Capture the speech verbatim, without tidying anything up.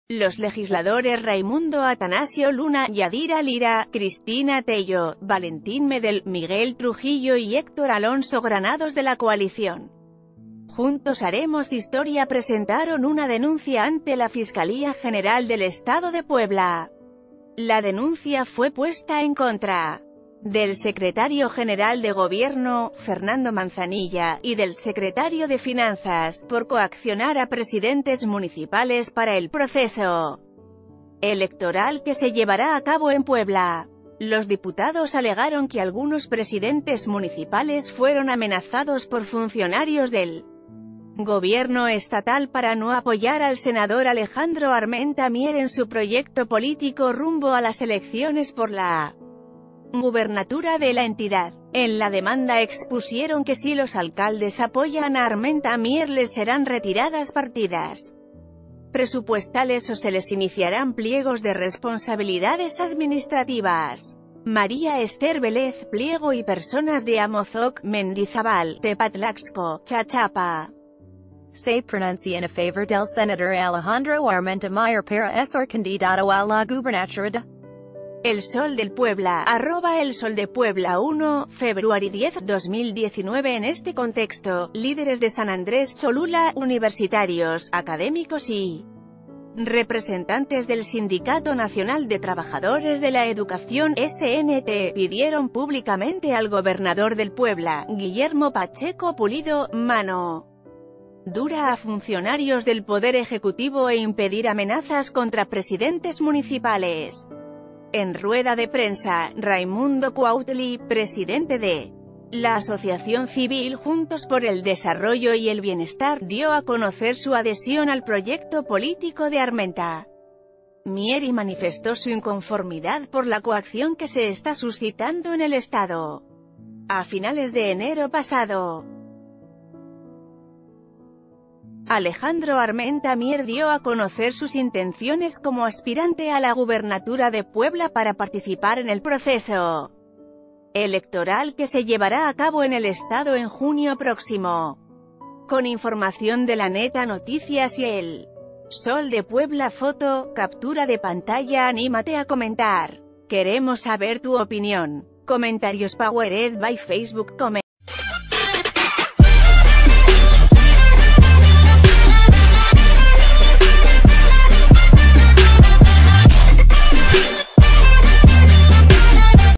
Los legisladores Raimundo Atanasio Luna, Yadira Lira, Cristina Tello, Valentín Medel, Miguel Trujillo y Héctor Alonso Granados de la coalición Juntos Haremos Historia presentaron una denuncia ante la Fiscalía General del Estado de Puebla. La denuncia fue puesta en contra del secretario general de Gobierno, Fernando Manzanilla, y del secretario de Finanzas, por coaccionar a presidentes municipales para el proceso electoral que se llevará a cabo en Puebla. Los diputados alegaron que algunos presidentes municipales fueron amenazados por funcionarios del gobierno estatal para no apoyar al senador Alejandro Armenta Mier en su proyecto político rumbo a las elecciones por la gubernatura de la entidad. En la demanda expusieron que si los alcaldes apoyan a Armenta Mier les serán retiradas partidas presupuestales o se les iniciarán pliegos de responsabilidades administrativas. María Esther Vélez Pliego y personas de Amozoc, Mendizábal, Tepatlaxco, Chachapa se pronuncia en favor del senador Alejandro Armenta Mier para ser candidato a la gubernatura. El Sol del Puebla, arroba El Sol de Puebla uno, Februario diez, dos mil diecinueve. En este contexto, líderes de San Andrés Cholula, universitarios, académicos y representantes del Sindicato Nacional de Trabajadores de la Educación, S N T, pidieron públicamente al gobernador del Puebla, Guillermo Pacheco Pulido, mano dura a funcionarios del Poder Ejecutivo e impedir amenazas contra presidentes municipales. En rueda de prensa, Raimundo Cuautli, presidente de la Asociación Civil Juntos por el Desarrollo y el Bienestar, dio a conocer su adhesión al proyecto político de Armenta Mier y manifestó su inconformidad por la coacción que se está suscitando en el Estado. A finales de enero pasado, Alejandro Armenta Mier dio a conocer sus intenciones como aspirante a la gubernatura de Puebla para participar en el proceso electoral que se llevará a cabo en el estado en junio próximo. Con información de La Neta Noticias y El Sol de Puebla. Foto, captura de pantalla. Anímate a comentar. Queremos saber tu opinión. Comentarios powered by Facebook Comment.